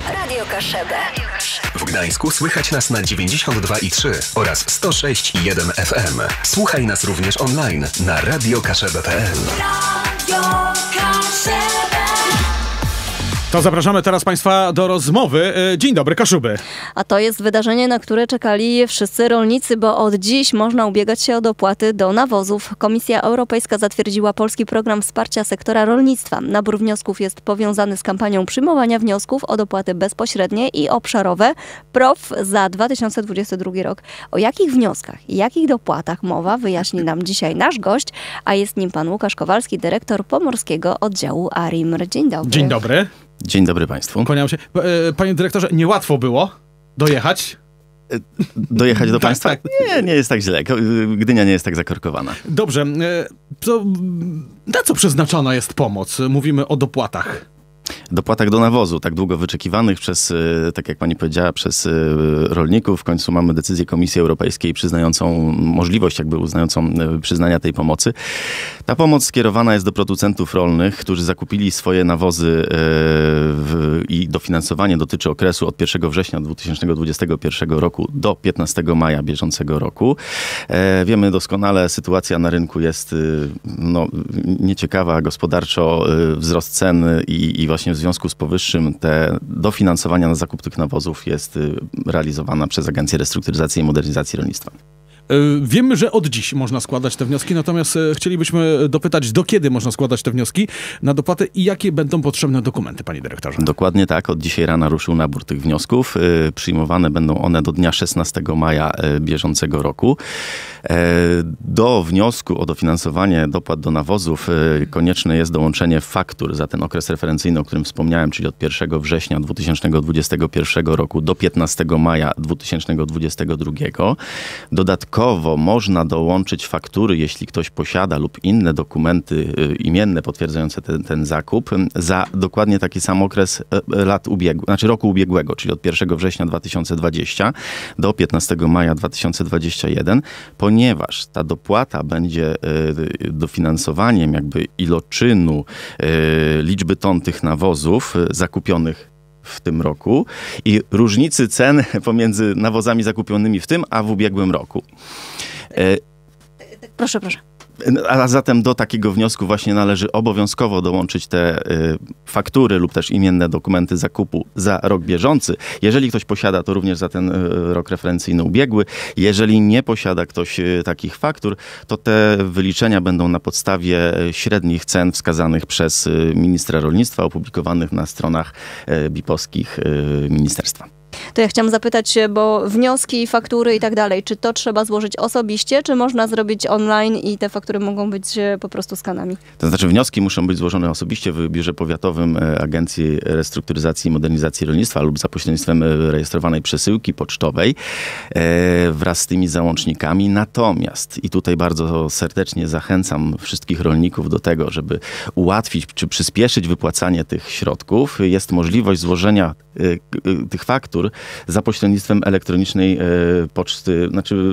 Radio Kaszebę. W Gdańsku słychać nas na 92,3 oraz 106,1 FM. Słuchaj nas również online na radiokaszebę.pl. Radio Kaszebę. To zapraszamy teraz Państwa do rozmowy. Dzień dobry, Kaszuby. A to jest wydarzenie, na które czekali wszyscy rolnicy, bo od dziś można ubiegać się o dopłaty do nawozów. Komisja Europejska zatwierdziła polski program wsparcia sektora rolnictwa. Nabór wniosków jest powiązany z kampanią przyjmowania wniosków o dopłaty bezpośrednie i obszarowe PROW za 2022 rok. O jakich wnioskach i jakich dopłatach mowa, wyjaśni nam dzisiaj nasz gość, a jest nim pan Łukasz Kowalski, dyrektor pomorskiego oddziału ARiMR. Dzień dobry. Dzień dobry. Dzień dobry Państwu. Kłaniam się. Panie dyrektorze, niełatwo było dojechać? Dojechać do Państwa? Tak. Nie jest tak źle. Gdynia nie jest tak zakorkowana. Dobrze. To na co przeznaczona jest pomoc? Mówimy o dopłatach. Dopłatach do nawozu, tak długo wyczekiwanych przez, tak jak pani powiedziała, przez rolników. W końcu mamy decyzję Komisji Europejskiej przyznającą możliwość, uznającą przyznania tej pomocy. Ta pomoc skierowana jest do producentów rolnych, którzy zakupili swoje nawozy i dofinansowanie dotyczy okresu od 1 września 2021 roku do 15 maja bieżącego roku. Wiemy doskonale, sytuacja na rynku jest nieciekawa gospodarczo, wzrost cen i właśnie w związku z powyższym te dofinansowania na zakup tych nawozów jest realizowana przez Agencję Restrukturyzacji i Modernizacji Rolnictwa. Wiemy, że od dziś można składać te wnioski, natomiast chcielibyśmy dopytać, do kiedy można składać te wnioski na dopłaty i jakie będą potrzebne dokumenty, panie dyrektorze? Dokładnie tak. Od dzisiaj rana ruszył nabór tych wniosków. Przyjmowane będą one do dnia 16 maja bieżącego roku. Do wniosku o dofinansowanie dopłat do nawozów konieczne jest dołączenie faktur za ten okres referencyjny, o którym wspomniałem, czyli od 1 września 2021 roku do 15 maja 2022. Dodatkowo można dołączyć faktury, jeśli ktoś posiada lub inne dokumenty imienne potwierdzające ten zakup za dokładnie taki sam okres roku ubiegłego, czyli od 1 września 2020 do 15 maja 2021, ponieważ ta dopłata będzie dofinansowaniem iloczynu liczby ton tych nawozów zakupionych w tym roku i różnicy cen pomiędzy nawozami zakupionymi w tym, a w ubiegłym roku. Proszę. A zatem do takiego wniosku właśnie należy obowiązkowo dołączyć te faktury lub też imienne dokumenty zakupu za rok bieżący. Jeżeli ktoś posiada, to również za ten rok referencyjny ubiegły. Jeżeli nie posiada ktoś takich faktur, to te wyliczenia będą na podstawie średnich cen wskazanych przez ministra rolnictwa, opublikowanych na stronach BIP-owskich ministerstwa. To ja chciałam zapytać, bo wnioski, faktury i tak dalej, czy to trzeba złożyć osobiście, czy można zrobić online i te faktury mogą być po prostu skanami? To znaczy wnioski muszą być złożone osobiście w biurze powiatowym Agencji Restrukturyzacji i Modernizacji Rolnictwa lub za pośrednictwem rejestrowanej przesyłki pocztowej wraz z tymi załącznikami. Natomiast, i tutaj bardzo serdecznie zachęcam wszystkich rolników do tego, żeby ułatwić czy przyspieszyć wypłacanie tych środków, jest możliwość złożenia tych faktur za pośrednictwem elektronicznej poczty,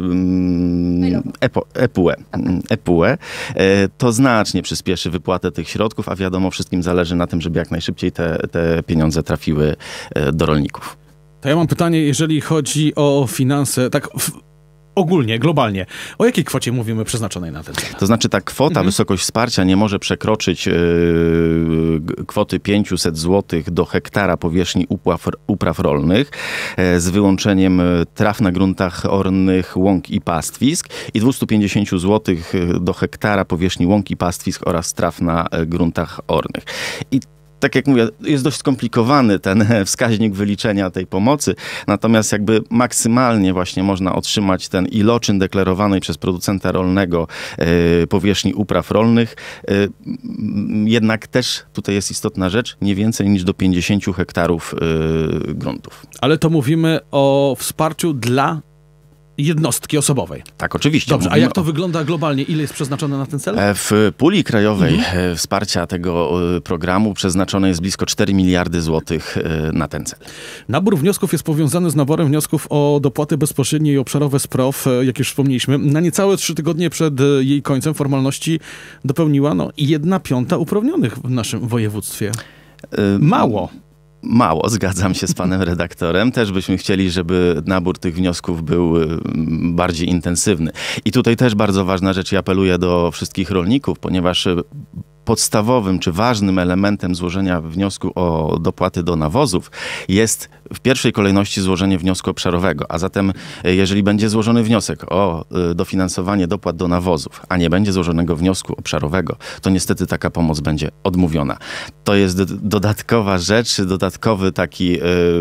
EPUE. To znacznie przyspieszy wypłatę tych środków, a wiadomo, wszystkim zależy na tym, żeby jak najszybciej te pieniądze trafiły do rolników. To ja mam pytanie, jeżeli chodzi o finanse, tak ogólnie, globalnie. O jakiej kwocie mówimy przeznaczonej na ten cel? To znaczy ta kwota, wysokość wsparcia nie może przekroczyć kwoty 500 zł do hektara powierzchni upraw rolnych z wyłączeniem traw na gruntach ornych, łąk i pastwisk i 250 zł do hektara powierzchni łąk i pastwisk oraz traw na gruntach ornych. I tak jak mówię, jest dość skomplikowany ten wskaźnik wyliczenia tej pomocy, natomiast maksymalnie właśnie można otrzymać ten iloczyn deklarowany przez producenta rolnego powierzchni upraw rolnych. Jednak też tutaj jest istotna rzecz, nie więcej niż do 50 hektarów gruntów. Ale to mówimy o wsparciu dla jednostki osobowej. Tak, oczywiście. Dobrze, a jak to wygląda globalnie? Ile jest przeznaczone na ten cel? W puli krajowej wsparcia tego programu przeznaczone jest blisko 4 miliardy złotych na ten cel. Nabór wniosków jest powiązany z naborem wniosków o dopłaty bezpośrednie i obszarowe z PROW, jak już wspomnieliśmy. Na niecałe 3 tygodnie przed jej końcem formalności dopełniła 1/5 uprawnionych w naszym województwie. Mało. Mało, zgadzam się z panem redaktorem. Też byśmy chcieli, żeby nabór tych wniosków był bardziej intensywny. I tutaj też bardzo ważna rzecz, i apeluję do wszystkich rolników, ponieważ podstawowym czy ważnym elementem złożenia wniosku o dopłaty do nawozów jest w pierwszej kolejności złożenie wniosku obszarowego. A zatem jeżeli będzie złożony wniosek o dofinansowanie dopłat do nawozów, a nie będzie złożonego wniosku obszarowego, to niestety taka pomoc będzie odmówiona. To jest dodatkowa rzecz, dodatkowy taki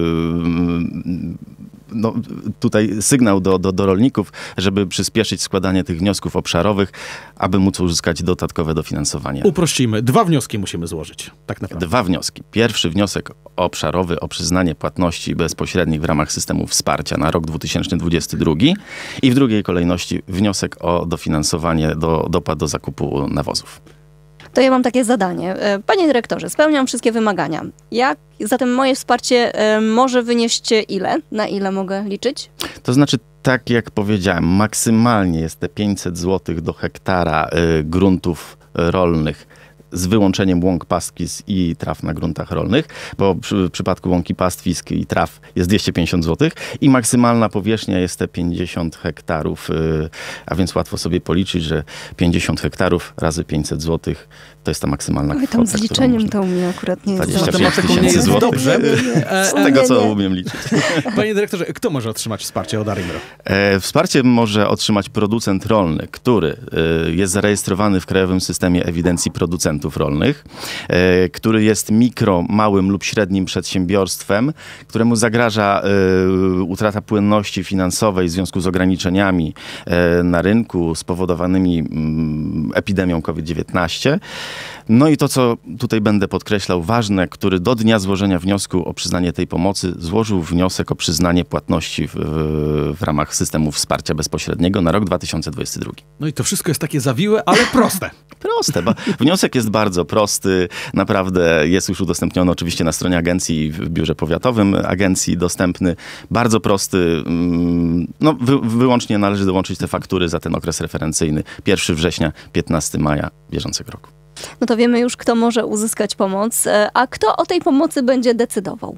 tutaj sygnał do rolników, żeby przyspieszyć składanie tych wniosków obszarowych, aby móc uzyskać dodatkowe dofinansowanie. Uprościmy. 2 wnioski musimy złożyć, tak naprawdę. 2 wnioski. Pierwszy wniosek obszarowy o przyznanie płatności bezpośrednich w ramach systemu wsparcia na rok 2022 i w drugiej kolejności wniosek o dofinansowanie dopłat do zakupu nawozów. To ja mam takie zadanie. Panie dyrektorze, spełniam wszystkie wymagania. Zatem moje wsparcie może wynieść ile? Na ile mogę liczyć? To znaczy, tak jak powiedziałem, maksymalnie jest te 500 zł do hektara gruntów rolnych z wyłączeniem łąk, pastwisk i traw na gruntach rolnych, bo w przypadku łąki, pastwisk i traw jest 250 zł i maksymalna powierzchnia jest te 50 hektarów, a więc łatwo sobie policzyć, że 50 hektarów razy 500 zł to jest ta maksymalna kwota. Tam z liczeniem to u mnie akurat nie jest 25 000 zł. Dobrze. Z tego, co umiem liczyć. Panie dyrektorze, kto może otrzymać wsparcie od ARiMR? Wsparcie może otrzymać producent rolny, który jest zarejestrowany w Krajowym Systemie Ewidencji Producentów Rolnych, który jest małym lub średnim przedsiębiorstwem, któremu zagraża utrata płynności finansowej w związku z ograniczeniami na rynku spowodowanymi epidemią COVID-19. No i to, co tutaj będę podkreślał, ważne, który do dnia złożenia wniosku o przyznanie tej pomocy złożył wniosek o przyznanie płatności w ramach systemu wsparcia bezpośredniego na rok 2022. No i to wszystko jest takie zawiłe, ale proste. Proste, bo wniosek jest bardzo prosty, naprawdę jest już udostępniony oczywiście na stronie agencji, w biurze powiatowym agencji dostępny, bardzo prosty, no wyłącznie należy dołączyć te faktury za ten okres referencyjny 1 września, 15 maja bieżącego roku. No to wiemy już, kto może uzyskać pomoc, a kto o tej pomocy będzie decydował?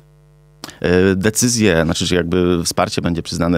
Decyzje, znaczy jakby wsparcie będzie przyznane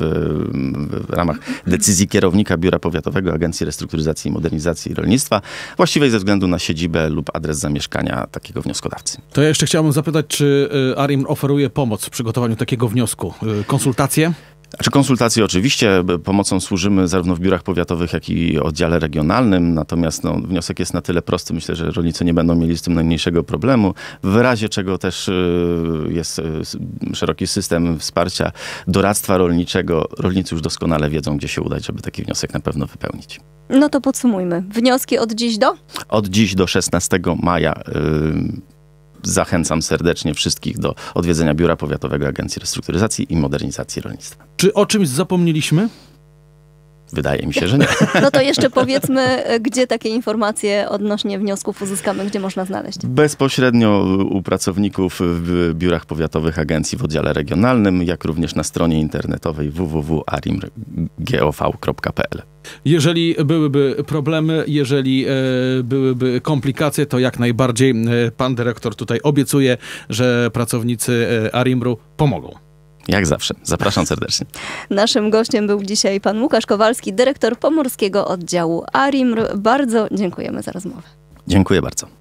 w ramach decyzji kierownika Biura Powiatowego Agencji Restrukturyzacji i Modernizacji Rolnictwa, właściwej ze względu na siedzibę lub adres zamieszkania takiego wnioskodawcy. To ja jeszcze chciałbym zapytać, czy ARiMR oferuje pomoc w przygotowaniu takiego wniosku? Konsultacje? Znaczy konsultacje oczywiście, pomocą służymy zarówno w biurach powiatowych, jak i oddziale regionalnym, natomiast wniosek jest na tyle prosty, myślę, że rolnicy nie będą mieli z tym najmniejszego problemu, w razie czego też jest szeroki system wsparcia doradztwa rolniczego. Rolnicy już doskonale wiedzą, gdzie się udać, żeby taki wniosek na pewno wypełnić. No to podsumujmy. Wnioski od dziś do? Od dziś do 16 maja zachęcam serdecznie wszystkich do odwiedzenia Biura Powiatowego Agencji Restrukturyzacji i Modernizacji Rolnictwa. Czy o czymś zapomnieliśmy? Wydaje mi się, że nie. No to jeszcze powiedzmy, gdzie takie informacje odnośnie wniosków uzyskamy, gdzie można znaleźć? Bezpośrednio u pracowników w biurach powiatowych agencji w oddziale regionalnym, jak również na stronie internetowej www.arimr.gov.pl. Jeżeli byłyby problemy, jeżeli byłyby komplikacje, to jak najbardziej pan dyrektor tutaj obiecuje, że pracownicy ARiMR-u pomogą. Jak zawsze. Zapraszam serdecznie. Naszym gościem był dzisiaj pan Łukasz Kowalski, dyrektor Pomorskiego Oddziału ARiMR. Bardzo dziękujemy za rozmowę. Dziękuję bardzo.